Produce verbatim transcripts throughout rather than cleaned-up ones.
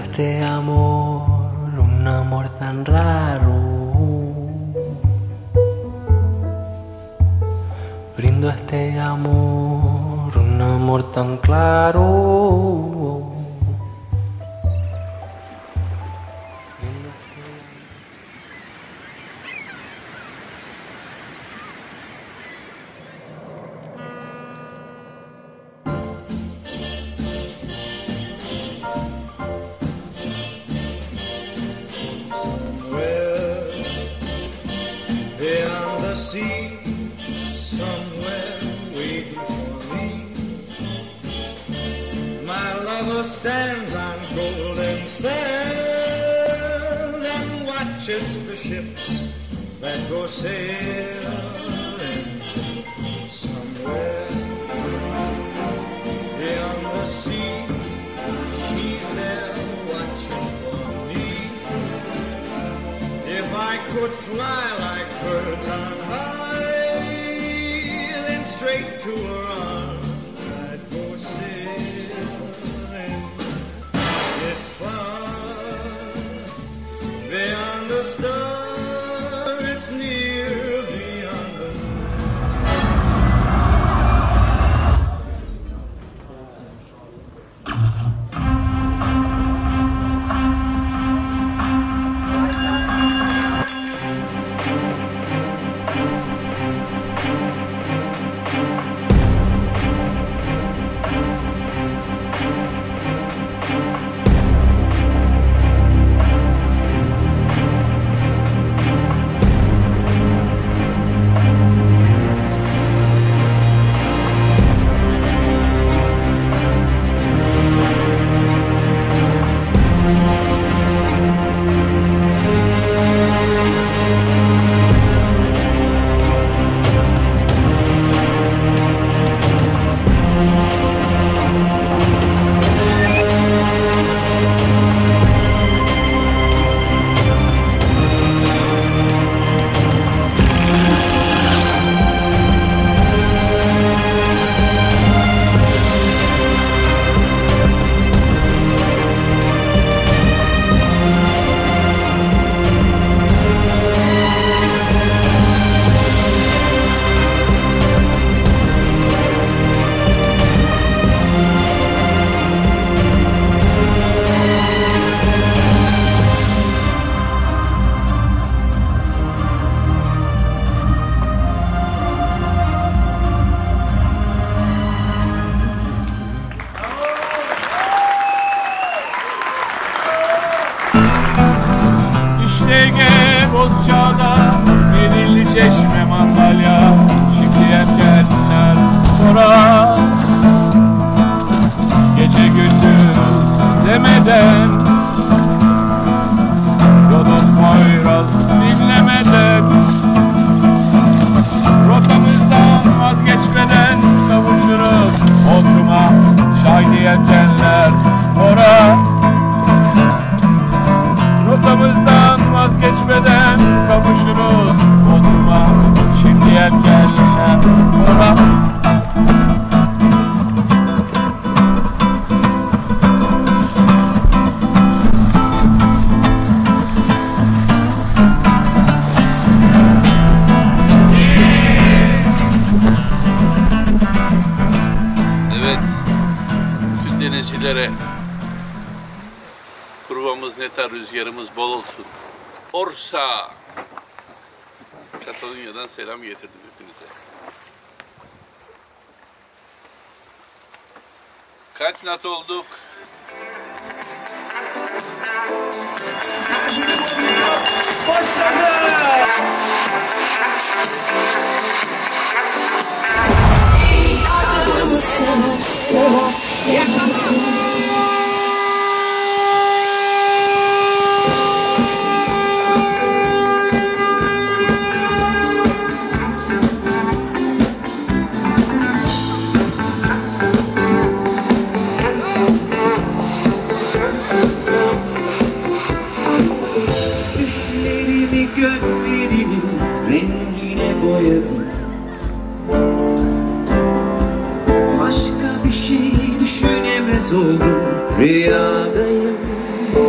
este amor, un amor tan raro. Brindo este amor, un amor tan claro. Stands on golden sands and watches the ships that go sailing somewhere beyond the sea. She's there watching for me. If I could fly like birds on high, then straight to her arms I'd go sailing. Beyond the star, it's near beyond the Bozcaada, Edirli Çeşme, Mandalya, şimdi yelkenler ora. Gece gündüz demeden, Yodos Moyraz dinlemeden, rotamızdan vazgeçmeden kavuşuruz Bodrum'a, şahidi yelkenler ora. Rotamızdan vazgeçmeden kavuşuruz Bodrum'a, şimdi yelkenler ora. Evet, bütün denizcilere kurvamız netar, rüzgarımız bol olsun. Orsa! Katalonya'dan selam getirdim hepinize. Kaç nat olduk? Başka bir şey düşünemez oldum, rüyadayım.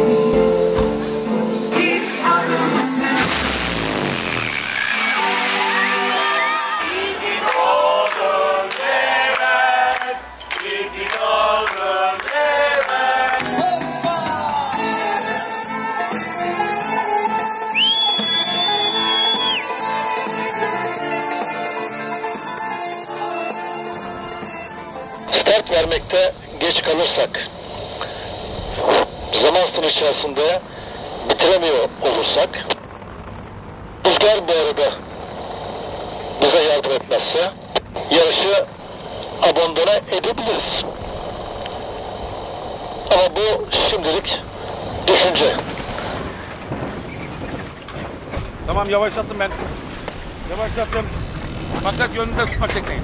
kalırsak, zaman sınırı içerisinde bitiremiyor olursak, rüzgar bu arada bize yardım etmezse yarışı abandone edebiliriz. Ama bu şimdilik düşünce. Tamam, yavaşlattım ben. Yavaşlattım. Maksat yönünde tutmak tekneyi.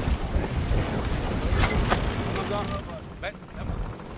Ben, tamam.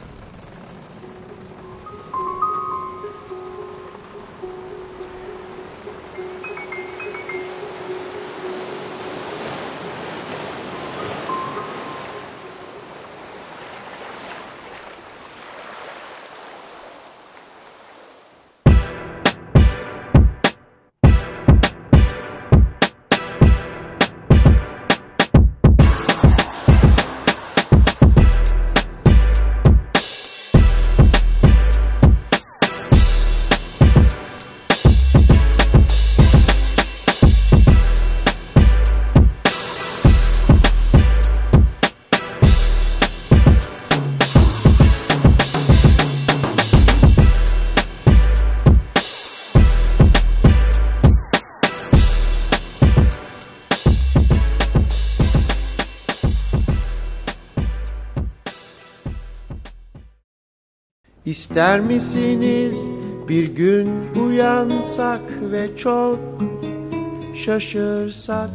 İster misiniz bir gün uyansak ve çok şaşırsak?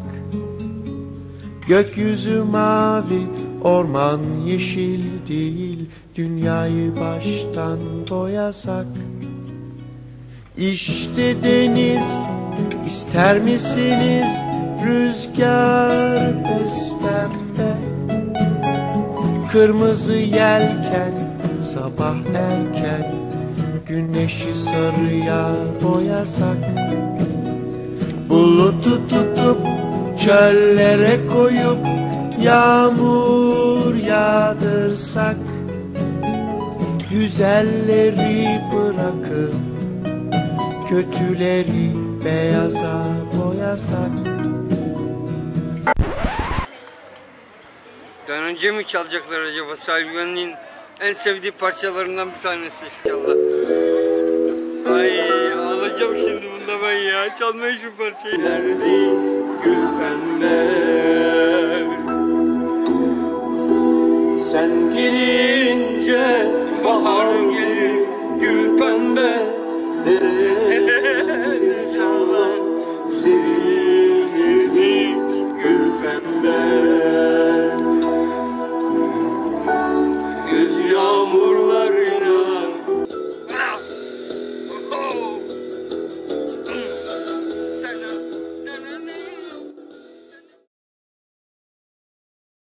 Gökyüzü mavi, orman yeşil değil, dünyayı baştan boyasak. İşte deniz, ister misiniz rüzgar pembe, kırmızı yelken, sabah erken, güneşi sarıya boyasak. Bulutu tutup çöllere koyup yağmur yağdırsak. Güzelleri bırakıp kötüleri beyaza boyasak. Daha önce mi çalacaklar acaba? Sahil Güvenliğin en sevdiği parçalarından bir tanesi inşallah. Ay ağlayacağım şimdi bunda ben ya. Çalmayın şu parçayı. Nerede gül pembe, sen gelince bahar gelir.